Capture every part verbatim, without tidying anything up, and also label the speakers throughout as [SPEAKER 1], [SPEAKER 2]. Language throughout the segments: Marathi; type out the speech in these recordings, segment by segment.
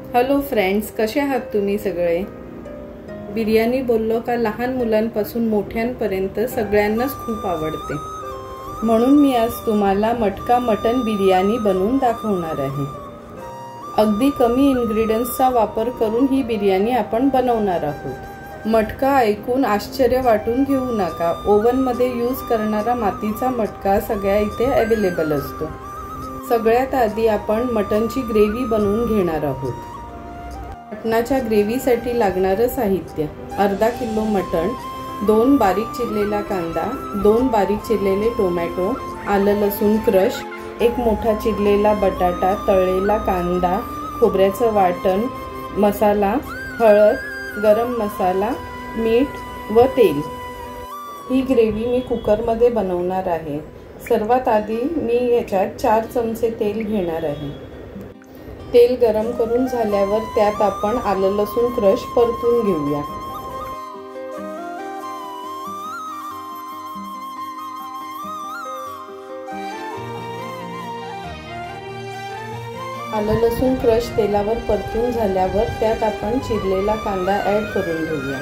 [SPEAKER 1] हॅलो फ्रेंड्स, कसे आहात तुम्ही सगळे? बिर्याणी बोललो का लहान मुलांपासून मोठ्यांपर्यंत सगळ्यांनाच खूप आवडते. म्हणून मी आज तुम्हाला मटका मटन बिर्याणी बनवून दाखवणार आहे. अगदी कमी इन्ग्रेडियंट्सचा वापर करून ही बिर्याणी आपण बनवणार आहोत. मटका ऐकून आश्चर्य वाटून घेऊ नका. ओव्हनमध्ये यूज करणारा मातीचा मटका सगळ्या इथे अवेलेबल असतो. सगळ्यात आधी आपण मटनची ग्रेव्ही बनवून घेणार आहोत. मटणाच्या ग्रेव्हीसाठी लागणारं साहित्य: अर्धा किलो मटण, दोन बारीक चिरलेला कांदा, दोन बारीक चिरलेले टोमॅटो, आलं लसूण क्रश, एक मोठा चिरलेला बटाटा, तळलेला कांदा, खोबऱ्याचं वाटण, मसाला, हळद, गरम मसाला, मीठ व तेल. ही ग्रेव्ही मी कुकरमध्ये बनवणार आहे. सर्वात आधी मी याच्यात चार चमचे तेल घेणार आहे. तेल गरम करून झाल्यावर त्यात आपण आलं लसूण क्रश परतून घेऊया. आलं लसूण क्रश तेलावर परतून झाल्यावर त्यात आपण चिरलेला कांदा ॲड करून घेऊया.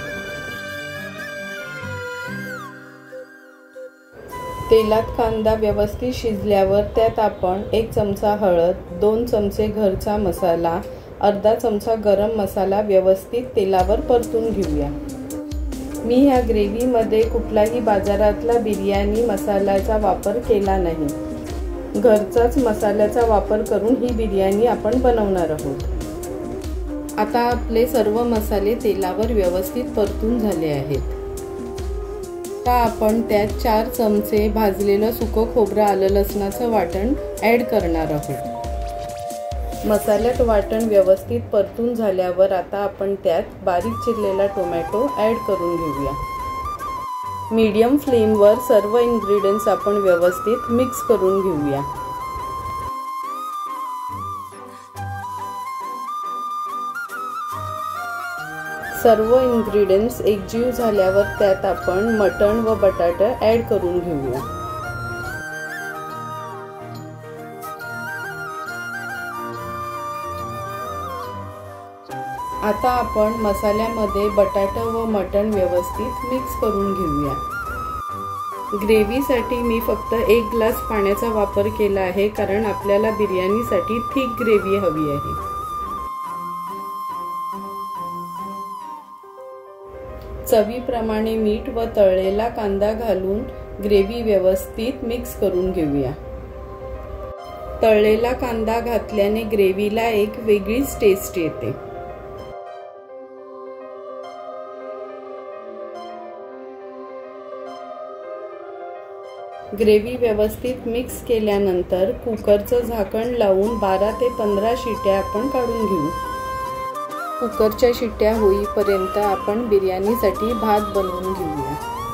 [SPEAKER 1] तेलात कांदा व्यवस्थित शिजल्यावर त्यात आपण एक चमचा हळद, दोन चमचे घरचा मसाला, अर्धा चमचा गरम मसाला व्यवस्थित तेलावर परतून घेऊया. मी ह्या ग्रेव्हीमध्ये कुठलाही बाजारातला बिर्याणी मसाल्याचा वापर केला नाही. घरचाच मसाल्याचा वापर करून ही बिर्याणी आपण बनवणार आहोत. आता आपले सर्व मसाले तेलावर व्यवस्थित परतून झाले आहेत. आता आपण त्यात चार चमचे भाजलेलं सुकं खोबरं आलं लसणाचं वाटण ॲड करणार आहोत. मसाल्यात वाटण व्यवस्थित परतून झाल्यावर आता आपण त्यात बारीक चिरलेला टोमॅटो ॲड करून घेऊया. मीडियम फ्लेमवर सर्व इन्ग्रेडियंट्स आपण व्यवस्थित मिक्स करून घेऊया. सर्व इन्ग्रेडियंट्स एकजीव झाल्यावर त्यात आपण मटण व बटाटा ॲड करून घेऊया. आता आपण मसाल्यामध्ये बटाटा व मटण व्यवस्थित मिक्स करून घेऊया. ग्रेव्हीसाठी मी फक्त एक ग्लास पाण्याचा वापर केला आहे, कारण आपल्याला बिर्याणीसाठी थिक ग्रेव्ही हवी आहे. चवीप्रमाणे मीठ व तळलेला कांदा घालून ग्रेव्ही व्यवस्थित मिक्स करून घेऊया. तळलेला कांदा घातल्याने ग्रेव्हीला एक वेगळीच टेस्ट येते. ग्रेव्ही व्यवस्थित मिक्स केल्यानंतर कुकरचं झाकण लावून बारा ते पंधरा शिट्या आपण काढून घेऊ. कुकरच्या शिट्ट्या होईपर्यंत आपण बिर्याणीसाठी भात बनवून घेऊया.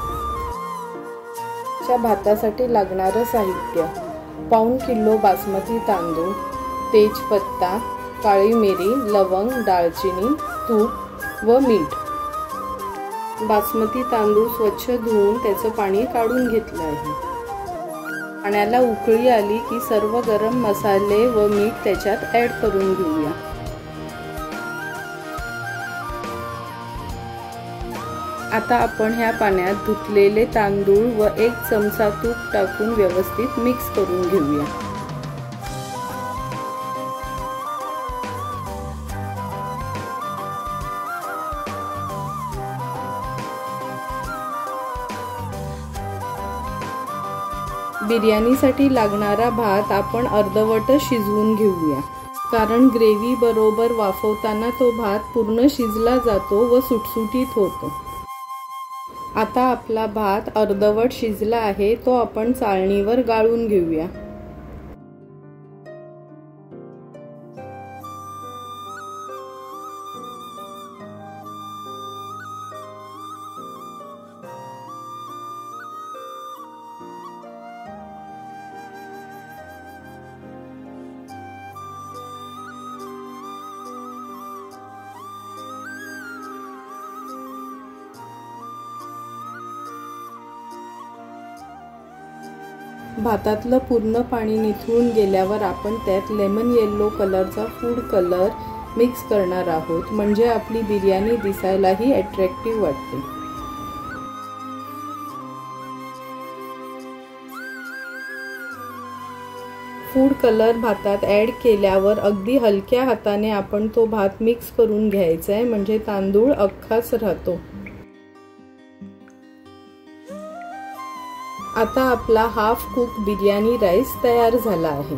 [SPEAKER 1] च्या भातासाठी लागणारं साहित्य: पाऊण किलो बासमती तांदूळ, तेजपत्ता, काळी मिरी, लवंग, दालचिनी, तूप व मीठ. बासमती तांदूळ स्वच्छ धुवून त्याचं पाणी काढून घेतलं आहे. पाण्याला उकळी आली की सर्व गरम मसाले व मीठ त्याच्यात ॲड करून घेऊया. आता आपण ह्या पाण्यात धुतलेले तांदूळ व एक चमचा तूप टाकून व्यवस्थित मिक्स करून घेऊया. बिर्याणीसाठी लागणारा भात आपण अर्धवट शिजवून घेऊया, कारण ग्रेव्ही बरोबर वाफवताना तो भात पूर्ण शिजला जातो व सुटसुटीत होतो. आता आपला भात अर्धवट शिजला आहे, तो आपण चाळणीवर गाळून घेऊया. भातातलं पूर्ण पाणी निथळून गेल्यावर आपण त्यात लेमन येलो कलरचा फूड कलर मिक्स करणार आहोत, म्हणजे आपली बिर्याणी दिसायलाही अट्रॅक्टिव्ह वाटते। फूड कलर भातात ॲड केल्यावर अगदी हलक्या हाताने आपण तो भात मिक्स करून घ्यायचा आहे, म्हणजे तांदूळ अख्खाच राहतो। आता आपला हाफ कुक बिर्याणी राईस तयार झाला आहे।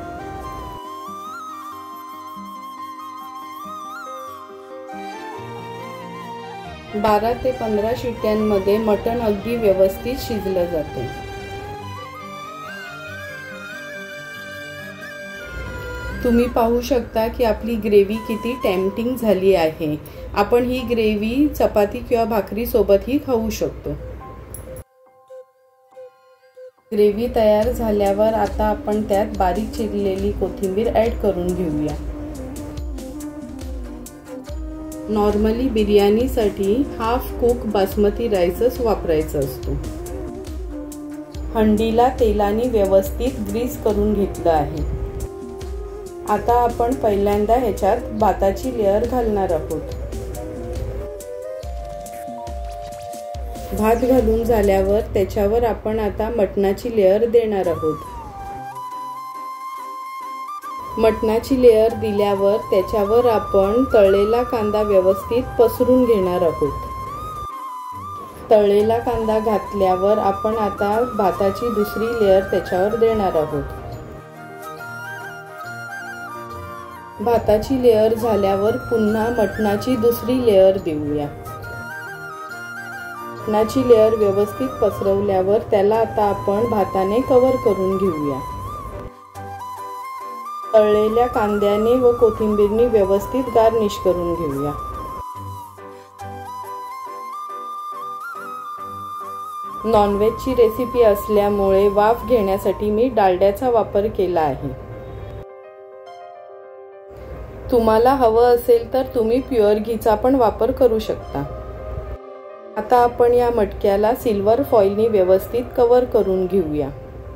[SPEAKER 1] बारा ते पंधरा शिट्ट्यांमध्ये मटण अगदी व्यवस्थित शिजलं जाते। तुम्ही पाहू शकता की आपली ग्रेव्ही किती टेम्पटिंग झाली आहे। आपण ही ग्रेव्ही चपाती किंवा भाकरी सोबतही खाऊ शकतो। ग्रेव्ही तयार झाल्यावर आता आपण त्यात बारीक चिरलेली कोथिंबीर ॲड करून घेऊया। नॉर्मली बिर्याणीसाठी हाफ कुक बासमती राईसच वापरायचा असतो। हंडीला तेलाने व्यवस्थित ग्रीस करून घेतलं आहे। आता आपण पहिल्यांदा ह्याच्यात भाताची लेयर घालणार आहोत। भात घालून झाल्यावर त्याच्यावर आपण आता मटणाची लेयर देणार आहोत। मटणाची लेयर दिल्यावर त्याच्यावर आपण तळलेला कांदा व्यवस्थित पसरून घेणार आहोत। तळलेला कांदा घातल्यावर आपण आता भाताची दुसरी लेयर त्याच्यावर देणार आहोत। भाताची लेयर झाल्यावर पुन्हा मटणाची दुसरी लेयर देऊया। मटणाची लेयर व्यवस्थित पसरवल्यावर त्याला आता आपण भाताने कव्हर करून घेऊया। तळलेल्या कांद्याने व कोथिंबीरने व्यवस्थित गार्निश करून घेऊया। नॉनव्हेजची रेसिपी असल्यामुळे वाफ घेण्यासाठी मी डालड्याचा वापर केला आहे। तुम्हाला हवं असेल तर तुम्ही प्युअर घीचा पण वापर करू शकता। आता आपण या मटक्याला सिल्वर फॉइलने व्यवस्थित कव्हर करून घेऊया।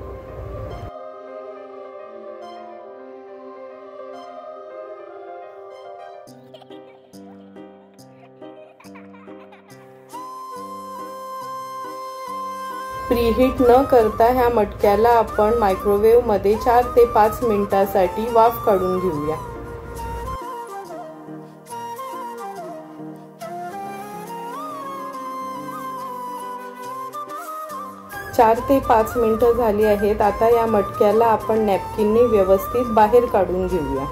[SPEAKER 1] प्रीहीट न करता ह्या मटक्याला आपण मायक्रोवेव्ह मध्ये चार ते पाच मिनिटांसाठी वाफ काढून घेऊया। चार ते पाच मिनिटं झाली आहेत। आता या मटक्याला आपण नॅपकिनने व्यवस्थित बाहेर काढून घेऊया।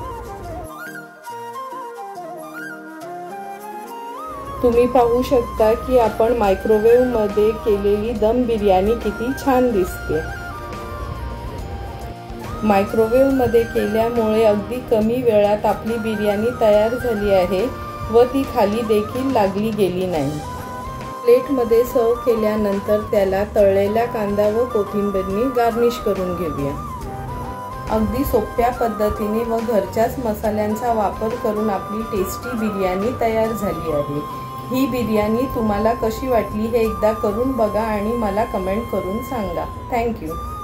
[SPEAKER 1] तुम्ही पाहू शकता की आपण मायक्रोवेव्ह मध्ये केलेली दम बिर्याणी किती छान दिसते। मायक्रोवेव्ह मध्ये केल्यामुळे अगदी कमी वेळात आपली बिर्याणी तयार झाली आहे व ती खाली देखील लागली गेली नाही। प्लेटमध्ये सर्व केल्यानंतर त्याला तळलेला कांदा व कोथिंबीरने गार्निश करून घेऊया। अगदी सोप्या पद्धतीने व घरच्याच मसाल्यांचा वापर करून आपली टेस्टी बिर्याणी तयार झाली आहे। ही बिर्याणी तुम्हाला कशी वाटली हे एकदा करून बघा आणि मला कमेंट करून सांगा। थँक्यू।